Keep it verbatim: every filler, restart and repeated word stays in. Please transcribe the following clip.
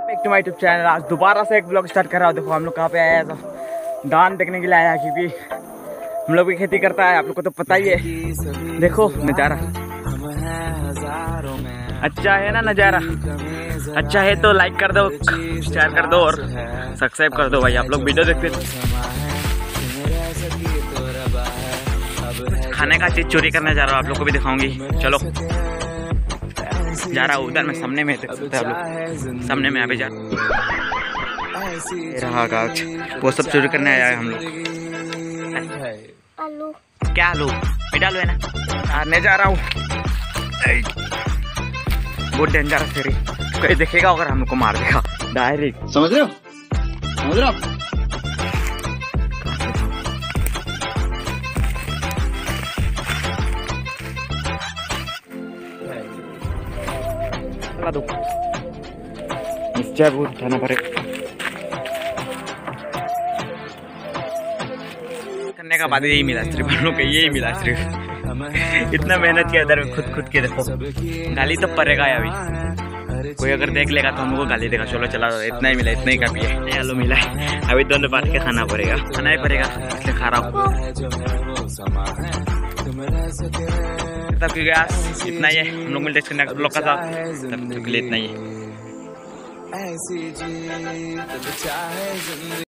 Back to my YouTube channel. आज दोबारा से एक ब्लॉग स्टार्ट कर रहा हूँ। देखो हम लोग कहाँ पे आए हैं, तो धान देखने के लिए आया, क्योंकि हम लोग भी खेती करता है, आप लोग को तो पता ही है। देखो नज़ारा अच्छा है ना, नज़ारा अच्छा है तो लाइक कर दो, शेयर कर दो और सब्सक्राइब कर दो भाई। आप लोग वीडियो देखते खाने का चीज चोरी करने जा रहा हूँ, आप लोग को भी दिखाऊंगी। चलो जा रहा हूँ उधर, मैं सामने में देख सकते हैं आप लोग, सामने में अभी जा रहा कागज, वो सब चोरी करने आया है हम लोग। आलू क्या आलू मिठा आलू है ना, मारने जा रहा हूँ। बहुत डेंजरस है, कोई देखेगा अगर हम लोग को मार देगा डायरेक्ट, समझ रहे हो समझ रहे हो दो निश्चय बहुत उठाना पड़ेगा। करने का बाद यही मिला सिर्फ हम लोग को, यही मिला सिर्फ। इतना मेहनत किया इधर खुद खुद के, देखो गाली तो पड़ेगा अभी, कोई अगर देख लेगा तो हम लोग को गाली देगा। चलो चला, इतना ही मिला, इतना ही काफी है। आलू मिला है, अभी दोनों बांट के खाना पड़ेगा, खाना ही पड़ेगा, इसलिए खा रहा हूँ। तब की गैस इतना ही है, हम लोग मिलते हैं ब्लॉग का साथ, तब के लिए इतना ही है।